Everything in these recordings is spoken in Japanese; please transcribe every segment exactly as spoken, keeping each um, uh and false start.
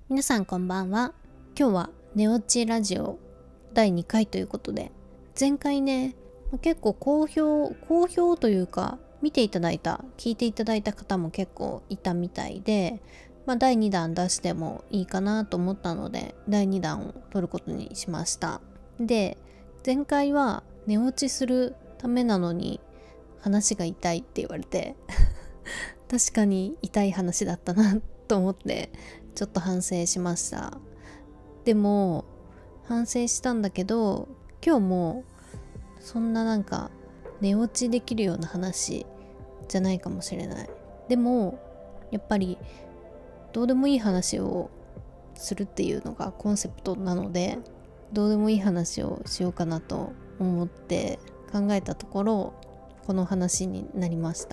皆さんこんばんは。今日は寝落ちラジオだいにかいということで、前回ね結構好評好評というか見ていただいた聞いていただいた方も結構いたみたいで、まあ、だいにだん出してもいいかなと思ったのでだいにだんを撮ることにしました。で、前回は寝落ちするためなのに話が痛いって言われて確かに痛い話だったなと思ってちょっと反省しました。でも反省したんだけど、今日もそんななんか寝落ちできるような話じゃないかもしれない。でもやっぱりどうでもいい話をするっていうのがコンセプトなので、どうでもいい話をしようかなと思って考えたところ、この話になりました。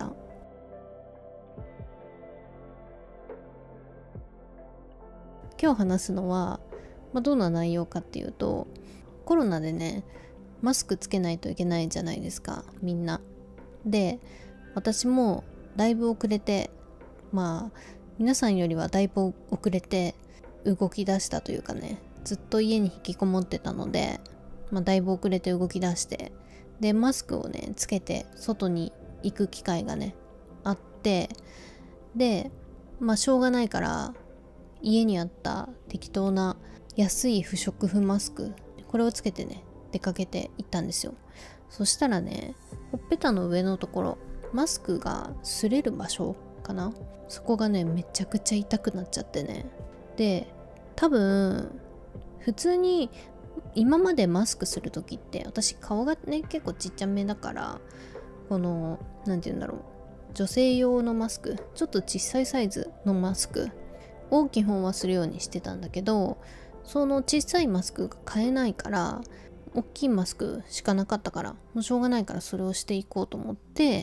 今日話すのは、まあ、どんな内容かっていうと、コロナでねマスクつけないといけないじゃないですか、みんな。で、私もだいぶ遅れて、まあ皆さんよりはだいぶ遅れて動き出したというかね、ずっと家に引きこもってたので、まあ、だいぶ遅れて動き出して、でマスクをねつけて外に行く機会がねあって、でまあしょうがないから家にあった適当な安い不織布マスク、これをつけてね出かけて行ったんですよ。そしたらね、ほっぺたの上のところ、マスクが擦れる場所かな、そこがねめちゃくちゃ痛くなっちゃってね。で、多分普通に今までマスクする時って、私顔がね結構ちっちゃめだから、このなんて言うんだろう、女性用のマスク、ちょっと小さいサイズのマスクを基本はするようにしてたんだけど、その小さいマスクが買えないから、大きいマスクしかなかったから、もうしょうがないからそれをしていこうと思って、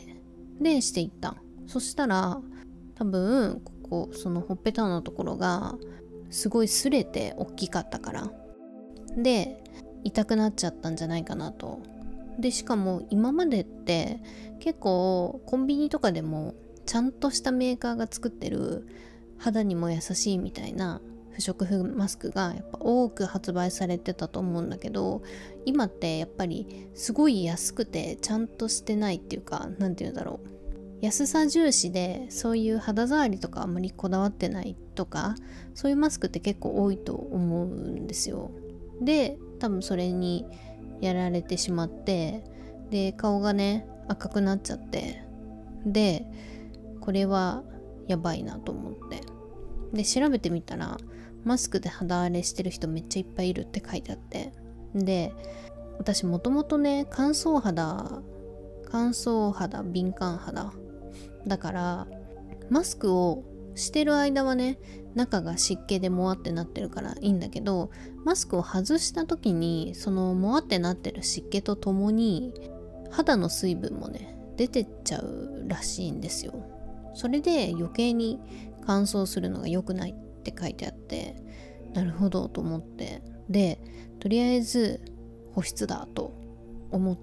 でしていった。そしたら多分ここ、そのほっぺたのところがすごい擦れて大きかったからで痛くなっちゃったんじゃないかなと。でしかも今までって結構コンビニとかでもちゃんとしたメーカーが作ってる肌にも優しいみたいな不織布マスクがやっぱ多く発売されてたと思うんだけど、今ってやっぱりすごい安くてちゃんとしてないっていうか、なんていうんだろう、安さ重視でそういう肌触りとかあんまりこだわってないとか、そういうマスクって結構多いと思うんですよ。で、多分それにやられてしまって、で顔がね赤くなっちゃって、でこれはやばいなと思って、で調べてみたらマスクで肌荒れしてる人めっちゃいっぱいいるって書いてあって、で私もともとね乾燥肌乾燥肌敏感肌だから、マスクをしてる間はね中が湿気でもわってなってるからいいんだけど、マスクを外した時にそのもわってなってる湿気とともに肌の水分もね出てっちゃうらしいんですよ。それで余計に乾燥するのが良くないって書いてあって、なるほどと思って、でとりあえず保湿だと思って、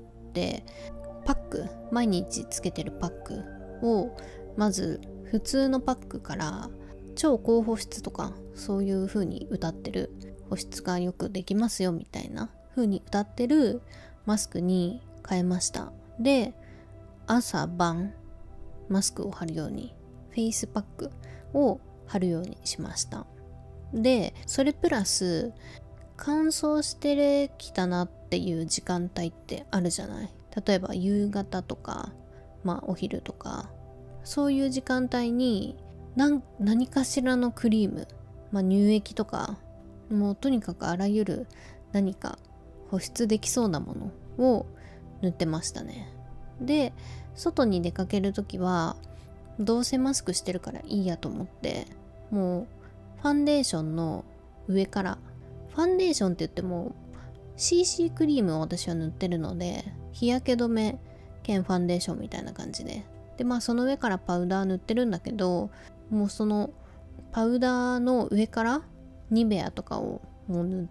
パック、毎日つけてるパックをまず普通のパックから超高保湿とかそういう風に歌ってる、保湿がよくできますよみたいな風に歌ってるマスクに変えました。で朝晩マスクを貼るように、フェイスパックを貼るようにしました。でそれプラス乾燥してきたなっていう時間帯ってあるじゃない。例えば夕方とか、まあお昼とか、そういう時間帯に何, 何かしらのクリーム、まあ、乳液とか、もうとにかくあらゆる何か保湿できそうなものを塗ってましたね。で外に出かけるときはどうせマスクしてるからいいやと思って、もうファンデーションの上から、ファンデーションって言っても シーシー クリームを私は塗ってるので、日焼け止め兼ファンデーションみたいな感じで、でまあその上からパウダー塗ってるんだけど、もうそのパウダーの上からニベアとかをもう塗って、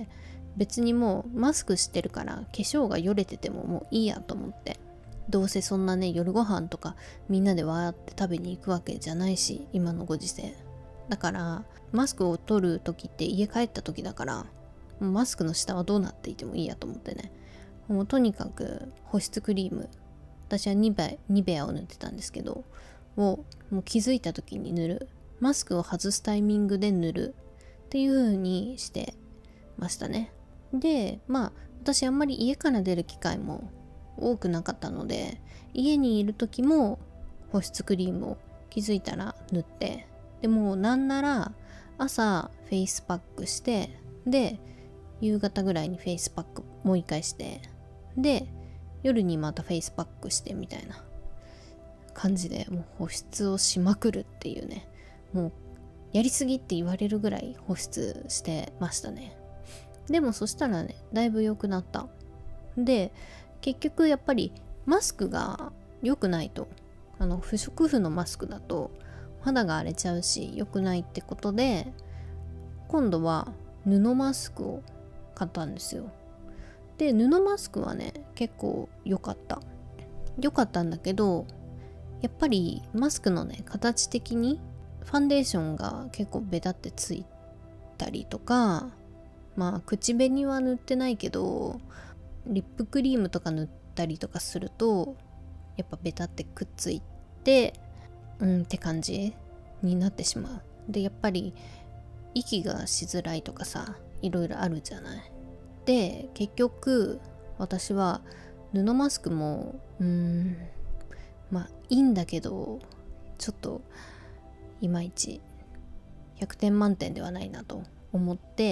別にもうマスクしてるから化粧がよれててももういいやと思って、どうせそんなね夜ご飯とかみんなでわーって食べに行くわけじゃないし、今のご時世だからマスクを取る時って家帰った時だから、もうマスクの下はどうなっていてもいいやと思ってね、もうとにかく保湿クリーム、私はニベニベアを塗ってたんですけどをもう気づいた時に塗る、マスクを外すタイミングで塗るっていう風にしてましたね。でまあ私あんまり家から出る機会も多くなかったので、家にいる時も保湿クリームを気づいたら塗って、でもうなんなら朝フェイスパックして、で夕方ぐらいにフェイスパックもう一回して、で夜にまたフェイスパックしてみたいな感じで、もう保湿をしまくるっていうね、もうやりすぎって言われるぐらい保湿してましたね。でもそしたらね、だいぶ良くなった。で結局やっぱりマスクが良くないと、あの不織布のマスクだと肌が荒れちゃうし良くないってことで、今度は布マスクを買ったんですよ。で布マスクはね結構良かった良かったんだけど、やっぱりマスクのね形的にファンデーションが結構ベタってついたりとか、まあ口紅は塗ってないけどリップクリームとか塗ったりとかするとやっぱベタってくっついてうんって感じになってしまう。でやっぱり息がしづらいとかさ、いろいろあるじゃない。で結局私は布マスクもうーんまあいいんだけど、ちょっといまいちひゃくてん満点ではないなと思って、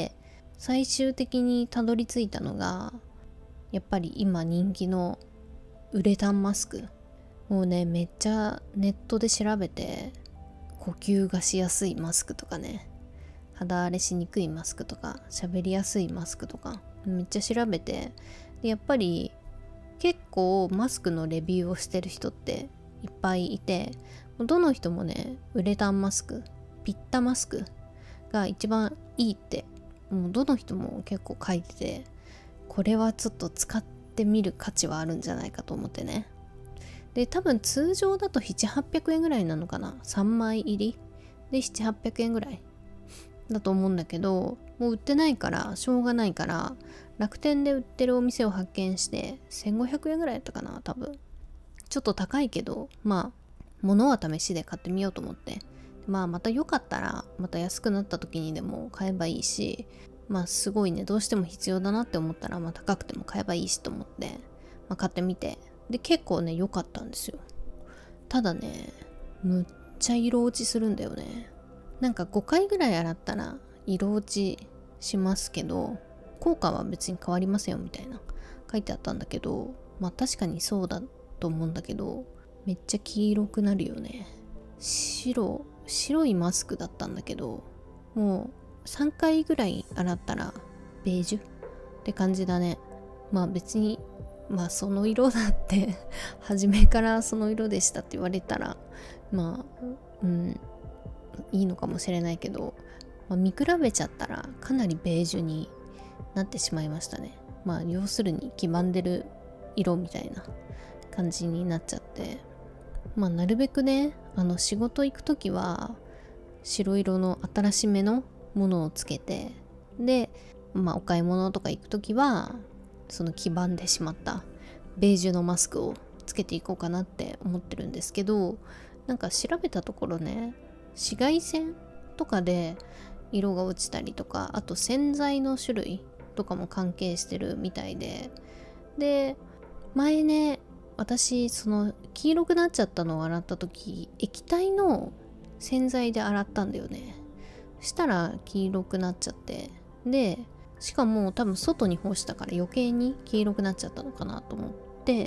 最終的にたどり着いたのがやっぱり今人気のウレタンマスク。もうねめっちゃネットで調べて、呼吸がしやすいマスクとかね、肌荒れしにくいマスクとか、喋りやすいマスクとかめっちゃ調べて、でやっぱり結構マスクのレビューをしてる人っていっぱいいて、どの人もねウレタンマスク、ピッタマスクが一番いいってもうどの人も結構書いてて、これはちょっと使ってみる価値はあるんじゃないかと思ってね。で多分通常だとななひゃくはっぴゃくえんぐらいなのかな、さんまい入りでななひゃくはっぴゃくえんぐらいだと思うんだけど、もう売ってないからしょうがないから、楽天で売ってるお店を発見してせんごひゃくえんぐらいだったかな、多分ちょっと高いけど、まあ物は試しで買ってみようと思って、まあまた良かったらまた安くなった時にでも買えばいいし、まあすごいねどうしても必要だなって思ったらまあ高くても買えばいいしと思って、まあ、買ってみて、で結構ね良かったんですよ。ただねむっちゃ色落ちするんだよね。なんかごかいぐらい洗ったら色落ちしますけど効果は別に変わりませんよみたいな書いてあったんだけど、まあ確かにそうだと思うんだけど、めっちゃ黄色くなるよね。白白いマスクだったんだけど、もうさんかいぐらい洗ったらベージュって感じだね。まあ別にまあその色だって初めからその色でしたって言われたらまあうんいいのかもしれないけど、まあ、見比べちゃったらかなりベージュになってしまいましたね。まあ要するに黄ばんでる色みたいな感じになっちゃって、まあなるべくねあの仕事行くときは白色の新しめのものをつけて、でまあお買い物とか行くときはその黄ばんでしまったベージュのマスクをつけていこうかなって思ってるんですけど、なんか調べたところね紫外線とかで色が落ちたりとか、あと洗剤の種類とかも関係してるみたいで、で前ね私その黄色くなっちゃったのを洗った時液体の洗剤で洗ったんだよね。したら黄色くなっちゃって、でしかも多分外に干したから余計に黄色くなっちゃったのかなと思って、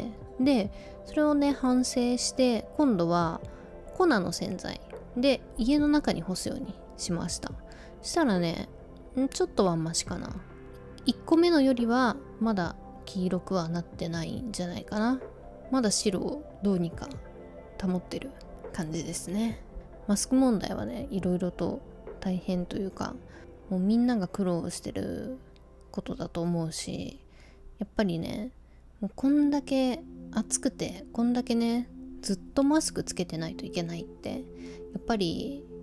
でそれをね反省して今度は粉の洗剤で家の中に干すようにしました。したらねちょっとはマシかな。いっこめのよりはまだ黄色くはなってないんじゃないかな。まだ白をどうにか保ってる感じですね。マスク問題はねいろいろと大変というか、もうみんなが苦労してることだと思うし、やっぱりねもうこんだけ暑くてこんだけねずっとマスクつけてないといけないってやっぱり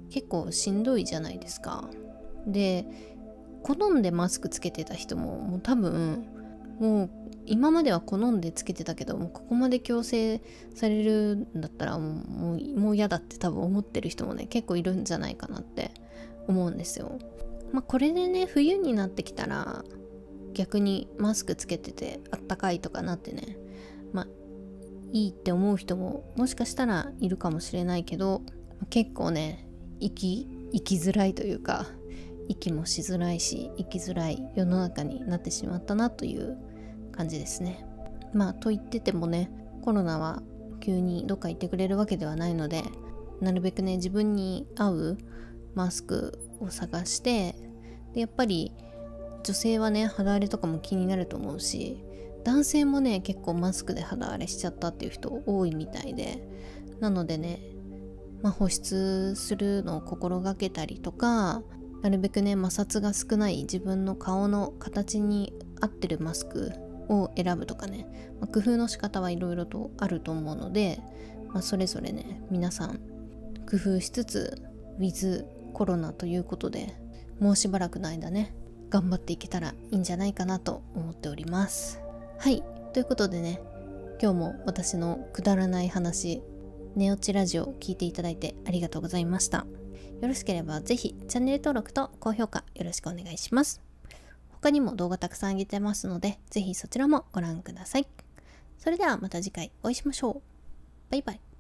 結構しんどいじゃないですか。で好んでマスクつけてた人ももう多分もう今までは好んでつけてたけども、ここまで強制されるんだったらもうもうもう嫌だって多分思ってる人もね結構いるんじゃないかなって思うんですよ。まあこれでね冬になってきたら逆にマスクつけててあったかいとかなってね、まあいいって思う人ももしかしたらいるかもしれないけど、結構ね生き生きづらいというか、息もしづらいし生きづらい世の中になってしまったなという感じですね。まあと言っててもね、コロナは急にどっか行ってくれるわけではないので、なるべくね自分に合うマスクを探して、でやっぱり女性はね肌荒れとかも気になると思うし、男性もね結構マスクで肌荒れしちゃったっていう人多いみたいで、なのでね、まあ、保湿するのを心がけたりとか、なるべくね摩擦が少ない自分の顔の形に合ってるマスクを選ぶとかね、まあ、工夫の仕方はいろいろとあると思うので、まあ、それぞれね皆さん工夫しつつウィズコロナということで、もうしばらくの間ね頑張っていけたらいいんじゃないかなと思っております。はい、ということでね、今日も私のくだらない話、寝落ちラジオを聞いていただいてありがとうございました。よろしければぜひチャンネル登録と高評価よろしくお願いします。他にも動画たくさん上げてますので、ぜひそちらもご覧ください。それではまた次回お会いしましょう。バイバイ。